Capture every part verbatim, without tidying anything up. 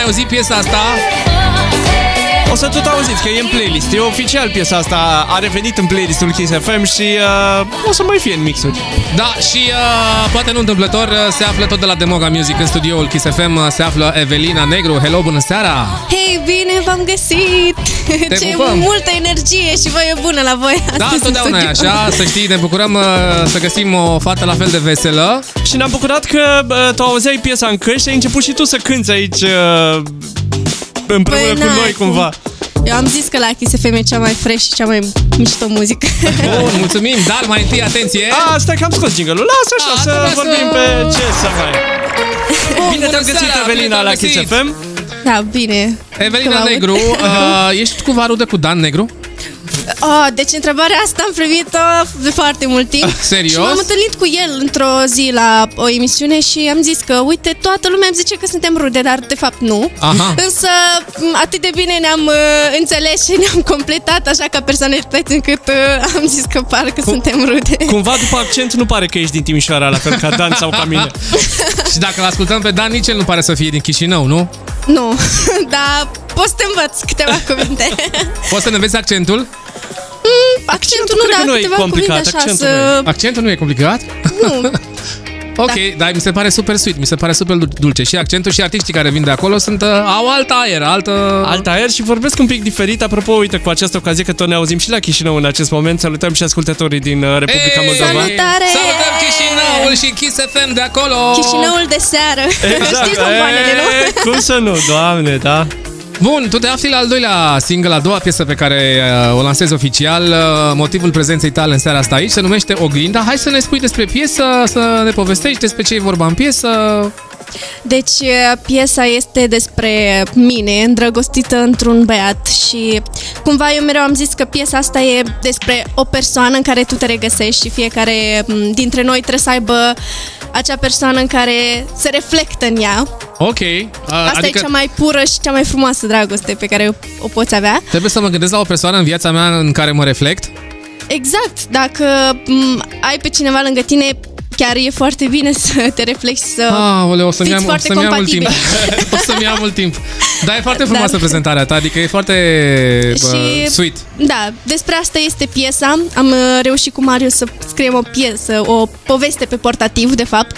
auzit piesa asta? O să tot auziți că e în playlist. E oficial piesa asta, a revenit în playlistul Kiss F M și uh, o să mai fie în mixuri. Da, și uh, poate nu întâmplător, se află tot de la Demoga Music în studioul Kiss F M, se află Evelina Negru. Hello, bună seara! Hei, bine v-am găsit! Te Ce pupăm. multă energie și voi e bună la voi. Da, totdeauna e așa, să știi, ne bucurăm uh, să găsim o fată la fel de veselă. Și ne-am bucurat că uh, tu auzeai piesa în căști și ai început și tu să cânti aici uh, împreună Păi, cu noi cumva. Eu am zis că la Kiss F M e cea mai fresh și cea mai mișto muzică. Bun, mulțumim, dar mai întâi, atenție! A, stai că am scos jingle-ul, lasă așa, A, să vorbim să... pe ce să mai... Bun, Bine te-am găsit, seara, Evelina, bine la te-am Kiss găsit. F M. Da, bine. Evelina Negru, uh, ești cumva rudă cu Dan Negru? Oh, deci întrebarea asta am primit-o de foarte mult timp. Serios? Și m-am întâlnit cu el într-o zi la o emisiune și am zis că, uite, toată lumea îmi zice că suntem rude, dar de fapt nu. Aha. Însă atât de bine ne-am uh, înțeles și ne-am completat așa ca personalități încât uh, am zis că parcă Cum? suntem rude. Cumva după accent nu pare că ești din Timișoara, la fel ca Dan sau ca mine. Și dacă l-ascultăm pe Dan, nici el nu pare să fie din Chișinău, nu? Nu, dar poți să te învăț câteva cuvinte. Poți să ne vezi accentul? Mm, accentul nu, cred că dar nu e câteva complicat, cuvinte așa accentul să... Accentul nu e complicat? Nu. Ok, da. Dar mi se pare super sweet, mi se pare super dulce. Și accentul și artiștii care vin de acolo sunt, uh, au alt aer, altă... Alt aer și vorbesc un pic diferit. Apropo, uite, cu această ocazie că tot ne auzim și la Chișinău în acest moment. Salutăm și ascultătorii din uh, Republica Ei, Moldova. Salutare! Salutăm Chișinăul și Kiss F M de acolo! Chișinăul de seară. Exact. Știi bomboanele, E, nu? cum să nu, Doamne, da. Bun, tu te afli la al doilea single, a doua piesă pe care uh, o lansezi oficial. Uh, motivul prezenței tale în seara asta aici se numește Oglinda. Hai să ne spui despre piesă, să ne povestești despre ce e vorba în piesă. Deci, piesa este despre mine, îndrăgostită într-un băiat și cumva eu mereu am zis că piesa asta e despre o persoană în care tu te regăsești și fiecare dintre noi trebuie să aibă acea persoană în care se reflectă în ea. Ok. Asta Adică e cea mai pură și cea mai frumoasă dragoste pe care o poți avea. trebuie să mă gândesc la o persoană în viața mea în care mă reflect. Exact, dacă m, ai pe cineva lângă tine, chiar e foarte bine să te reflexi, să Aoleu, o să-mi fiți ia, o foarte să-mi ia mult timp. compatibili. O să-mi ia mult timp. Dar e foarte frumoasă Dar- prezentarea ta, adică e foarte bă, Și- sweet. Da, despre asta este piesa. Am uh, reușit cu Marius să scriem o piesă, o poveste pe portativ, de fapt.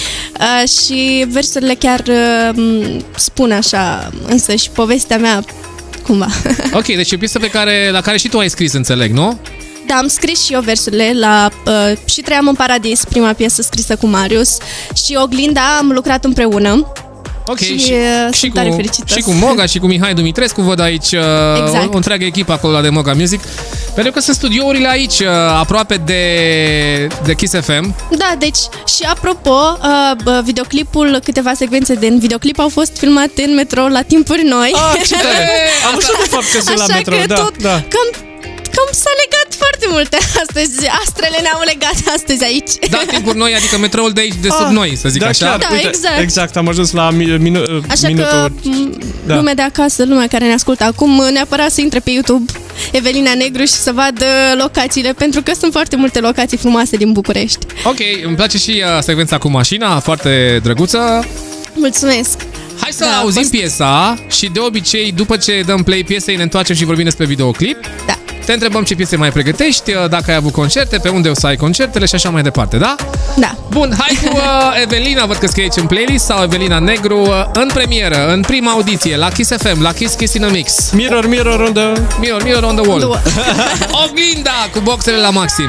Uh, și versurile chiar uh, spun așa, însă și povestea mea, cumva. Ok, deci e o piesă pe care, la care și tu ai scris, înțeleg, nu? Da, am scris și eu versurile la uh, Și trăiam în paradis, prima piesă scrisă cu Marius. Și Oglinda am lucrat împreună. Ok, Și, și, uh, și, sunt cu, tare fericită și cu să- Moga și cu Mihai Dumitrescu văd aici uh, Exact. o, o întreagă echipă acolo la de Moga Music. Pentru că sunt studiourile aici, uh, aproape de, de Kiss F M. Da, deci și apropo, uh, videoclipul, câteva secvențe din videoclip au fost filmate în metrou la timpuri noi. Ah, ce tare! Ei, Am văzut de fapt că sunt la Așa metro, că da, tot da. cam, cam s-a legat foarte multe astăzi. Astrele ne-au legat astăzi aici. Da, timpuri noi, adică metroul de aici, de sub Ah, noi, să zic da, așa. Chiar, Da, uite, exact. Exact, am ajuns la mi- minu- Așa minutul... că m, Da. lumea de acasă, lumea care ne ascultă acum, neapărat să intre pe YouTube Evelina Negru și să vadă locațiile, pentru că sunt foarte multe locații frumoase din București. Ok, îmi place și uh, secvența cu mașina, foarte drăguță. Mulțumesc! Hai să Da, auzim fost- piesa și de obicei, după ce dăm play piesei, ne întoarcem și vorbim despre videoclip. Da. Te întrebăm ce piese mai pregătești, dacă ai avut concerte, pe unde o să ai concertele și așa mai departe, da? Da. Bun, hai cu uh, Evelina, văd că scrie aici în playlist, sau Evelina Negru, uh, în premieră, în prima audiție, la Kiss F M, la Kiss Kiss in a Mix. Mirror, mirror on the... Mirror, mirror on the wall. Două. Oglinda cu boxele la maxim.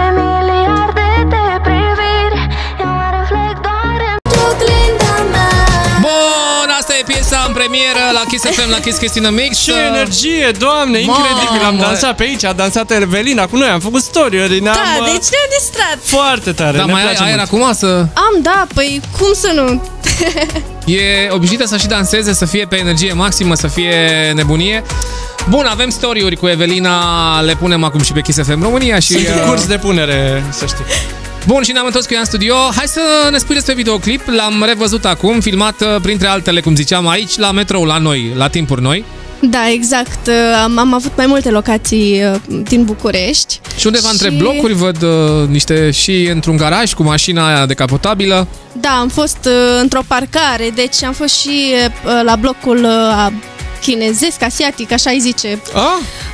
Bun, asta e piesa în premieră la Kiss F M, la Kiss Kiss in a Mix. Ce energie, Doamne, incredibil! Am Mamă. dansat pe aici, a dansat Evelina cu noi, am făcut story-uri, ne-am... Da, uh, deci ne-am distrat. Foarte tare, Dar ne mai ai place aer mult. acum să... Am, da, păi cum să nu? E obișnuită să și danseze, să fie pe energie maximă, să fie nebunie. Bun, avem story-uri cu Evelina, le punem acum și pe Kiss F M România și... Sunt în uh, curs de punere, să știi. Bun, și ne-am întors cu ea în studio. Hai să ne spui despre videoclip. L-am revăzut acum, filmat uh, printre altele, cum ziceam, aici, la metrou, la noi, la timpuri noi. Da, exact. Am, am avut mai multe locații din București. Și undeva și... între blocuri văd uh, niște și într-un garaj cu mașina aia decapotabilă. Da, am fost uh, într-o parcare, deci am fost și uh, la blocul uh, chinezesc, asiatic, așa îi zice. Ah?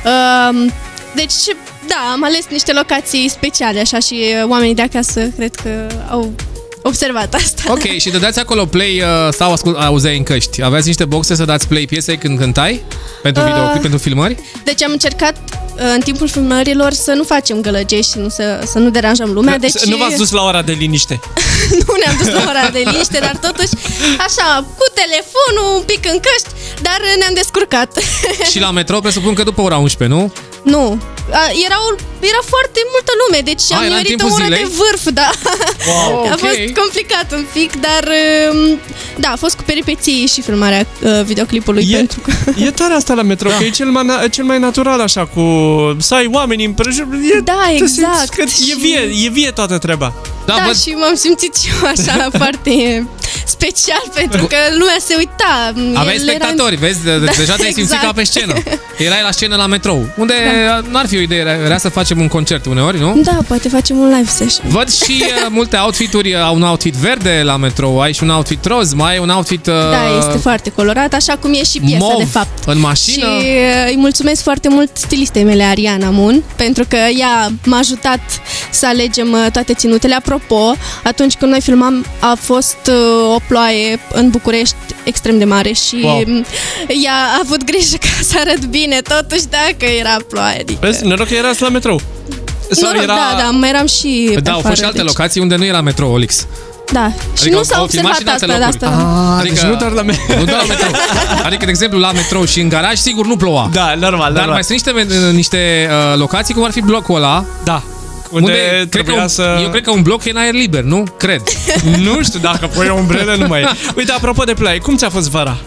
Uh, deci, da, am ales niște locații speciale, așa, și oamenii de acasă cred că au observat asta. Ok, și dădeați acolo play uh, sau ascult, auzeai în căști? Aveați niște boxe să dați play piesei când cântai? Pentru Uh, videoclip, pentru filmări? Deci am încercat uh, în timpul filmărilor să nu facem gălăgești și nu să, să nu deranjăm lumea. Deci Nu v-ați dus la ora de liniște? nu ne-am dus la ora de liniște, dar totuși așa, cu telefonul, un pic în căști, dar ne-am descurcat. Și la metrou presupun că după ora unsprezece, nu? Nu, A, erau, era foarte multă lume, deci A, am era în nimerit o timpul oră zilei? de vârf, da. Wow, A ok. fost complicat un pic, dar um, da, a fost cu peripeții și filmarea uh, videoclipului. E, pentru că... e tare asta la metrou, Da. că e cel mai, na- cel mai natural așa, cu să ai oameni în prejur. E, Da, te simți exact. că e Și- vie, e vie toată treaba. Da, Da, văd, și m-am simțit și eu așa foarte special, pentru că lumea se uita. aveai El spectatori, vezi? De, Da, deja te-ai simțit exact. ca pe scenă. Erai la scenă la metrou, unde Da. n-ar fi o idee rea să facem un concert uneori, nu? Da, poate facem un live session. Văd și uh, multe outfituri, au un outfit verde la metrou, ai și un outfit roz, mai ai un outfit uh, Da, este foarte colorat, așa cum e și piesa, mov de fapt. în mașină. Și uh, îi mulțumesc foarte mult stilistei mele, Ariana Mun, pentru că ea m-a ajutat să alegem uh, toate ținutele. Apropo, atunci când noi filmam, a fost uh, o ploaie în București extrem de mare și Wow. um, ea a avut grijă ca să arăt bine, totuși dacă era ploaie. Adică... Vezi, noroc că erați la metrou. Sau Noroc, era... da, da, mai eram și pe Da, au afară, fost și alte deci... locații unde nu era metrou, Olix. Da, și Adică nu au- s-a au filmat observat și în asta, alte de locuri. asta. Ah, Adică- deci nu doar la metrou. Nu doar la metrou. Adică, de exemplu, la metrou și în garaj, sigur, nu ploua. Da, normal, Dar normal. mai sunt niște, niște uh, locații, cum ar fi blocul ăla, Da. Unde, unde cred că trebuia un, să... eu cred că un bloc e în aer liber, nu? Cred. Nu știu dacă pui o umbrelă, nu mai e. Uite, apropo de play, cum ți-a fost vara?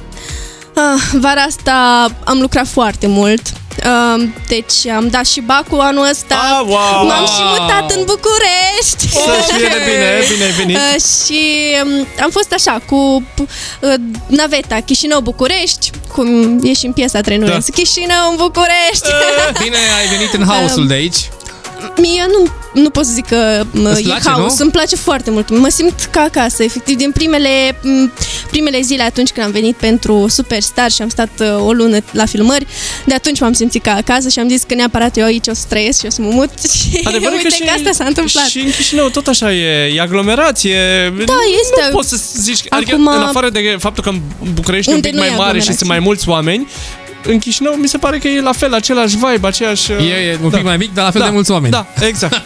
Ah, vara asta am lucrat foarte mult. Uh, deci am dat și bacul anul ăsta. Ah, wow! M-am și mutat în București. Să-ți fie de bine, bine ai venit. Uh, și um, am fost așa cu uh, naveta Chișinău-București, cum e și în piesa Trenuiesc. Da. Chișinău în București. Bine, ai venit în haosul de aici. Mie nu, nu pot să zic că mă, Îți e place, haos, nu? îmi place foarte mult. Mă simt ca acasă, efectiv, din primele, m, primele zile atunci când am venit pentru Superstar și am stat uh, o lună la filmări, de atunci m-am simțit ca acasă și am zis că neapărat eu aici o să trăiesc și o să mă mut și Adevărul uite că, și, asta s-a întâmplat. Și în Chișinău tot așa e, e aglomerație. Da, este. Nu poți să zici, adică Acum, în afară de faptul că în București e un unde pic nu mai e mare și aglomerație. sunt mai mulți oameni, în Chișinău mi se pare că e la fel, același vibe, aceeași... E, e un pic da. mai mic, dar la fel da. de mulți oameni. Da, exact.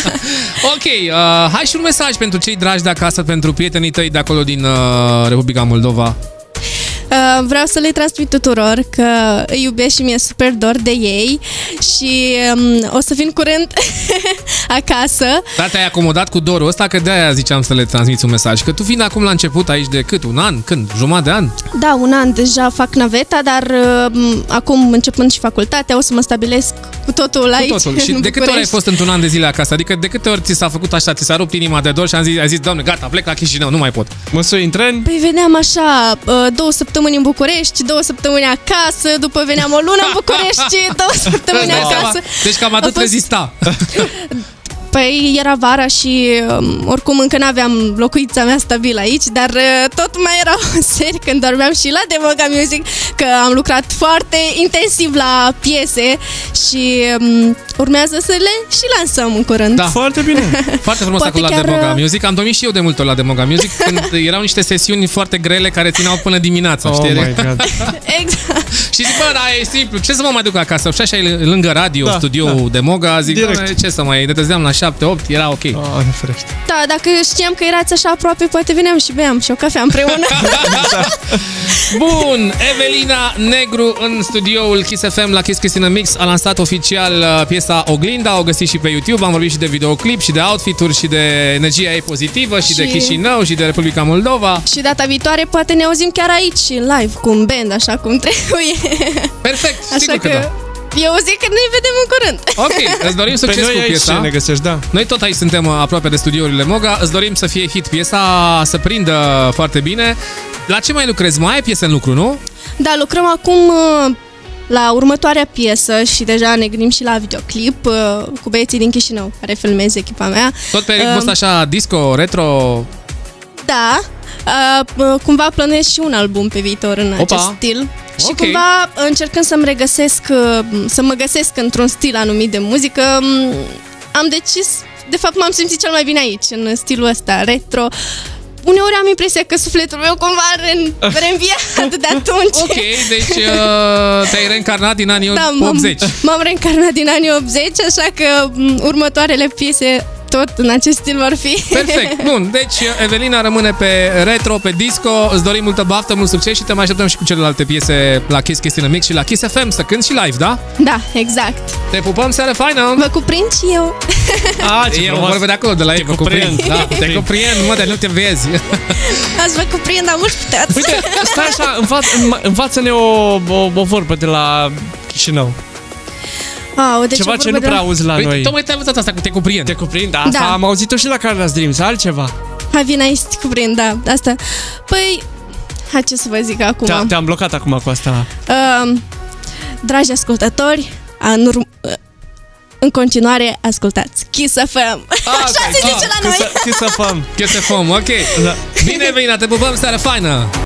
Ok, uh, hai și un mesaj pentru cei dragi de acasă, pentru prietenii tăi de acolo din uh, Republica Moldova. Uh, vreau să le transmit tuturor că îi iubesc și mi-e super dor de ei și um, o să vin curând acasă. Dar te-ai acomodat cu dorul ăsta, că de-aia ziceam să le transmiți un mesaj. Că tu vin acum la început aici de cât? Un an? Când? Jumătate de an? Da, un an deja fac naveta, dar uh, acum, începând și facultatea, o să mă stabilesc cu totul aici, Cu totul. Și în de câte ori ai București. fost într-un an de zile acasă? Adică de câte ori ți s-a făcut așa, ți s-a rupt inima de dor și ai zis, ai zis Doamne, gata, plec la Chișinău, nu mai pot. Mă sui în tren. Păi veneam așa, uh, două săptămâni în București, două săptămâni acasă, după veneam o lună în București, două săptămâni Îți dai seama? acasă. Deci cam atât A fost- rezista. Păi era vara și um, oricum încă n-aveam locuința mea stabilă aici, dar uh, tot mai era o serie când dormeam și la Demoga Music, că am lucrat foarte intensiv la piese și um, urmează să le și lansăm în curând. Da. Foarte bine. Foarte frumos Poate acolo la chiar, Demoga uh, Music. Am dormit și eu de multe ori la Demoga Music când erau niște sesiuni foarte grele care țineau până dimineața, Oh știi? my God. Exact. Și zic, bă, da, e simplu, ce să mă mai duc acasă? Și așa e lângă radio, Da, studioul da. Demoga, zic, Direct. doamne, ce să mai, ne trezeam la șapte opt, era ok. Oh, ne ferește. Da, dacă știam că erați așa aproape, poate veneam și beam și o cafea împreună. Bun, Evelina Negru în studioul Kiss F M la Kiss Christina Mix a lansat oficial uh, piesa Oglinda, o găsiți și pe YouTube, am vorbit și de videoclip și de outfit-uri și de energia ei pozitivă și, și de Și- Chișinău și de Republica Moldova. Și data viitoare poate ne auzim chiar aici, live, cu un band, așa cum trebuie. Perfect, Așa sigur că, că, da. eu zic că ne vedem în curând. Ok, îți dorim Pe succes noi cu aici piesa. ne găsești, da. Noi tot aici suntem uh, aproape de studiourile Moga, îți dorim să fie hit piesa, să prindă foarte bine. La ce mai lucrezi? Mai ai piese în lucru, nu? Da, lucrăm acum uh, la următoarea piesă și deja ne gândim și la videoclip uh, cu băieții din Chișinău care filmează echipa mea. Tot pe ritmul ăsta așa disco, retro? Da, uh, cumva plănuiesc și un album pe viitor în Opa. acest stil. Și Ok. cumva încercând să-mi regăsesc, uh, să mă găsesc într-un stil anumit de muzică, um, am decis, de fapt m-am simțit cel mai bine aici, în stilul ăsta, retro. Uneori am impresia că sufletul meu cumva a re- reînviat de atunci. Ok, deci uh, te-ai reîncarnat din anii Da, optzeci. m-am, m-am reîncarnat din anii optzeci, așa că m, următoarele piese tot în acest stil vor fi. Perfect, bun. Deci Evelina rămâne pe retro, pe disco. Îți dorim multă baftă, mult succes și te mai așteptăm și cu celelalte piese la Kiss Kiss in a Mix și la Kiss F M să cânti și live, da? Da, exact. Te pupăm, seară faină! Vă cuprind și eu. Ah, ce Eu frumos. vorbesc de acolo, de la ei, Te vă cuprind. cuprind. Da, te cuprind, mă, de nu te vezi. Ați vă cuprind, dar mult puteți. Uite, stai așa, învață, învață-ne o, o, o vorbă de la Chișinău. Au, deci Ceva o ce vorbă nu de prea la... auzi la Păi, noi. tocmai te-ai învățat asta cu te cuprind. Te cuprind? Asta Da. am auzit-o și la Carla's Dreams. Altceva. Hai, vine aici să te cuprind, da, asta. Păi, hai ce să vă zic acum. Te- Te-am blocat acum cu asta. Uh, dragi ascultători, în, urm- în continuare ascultați Kiss F M. Așa se zice la noi. Ce să făm? Kiss F M, ok. Da. Bine, Evelina, te pupăm, seară faină!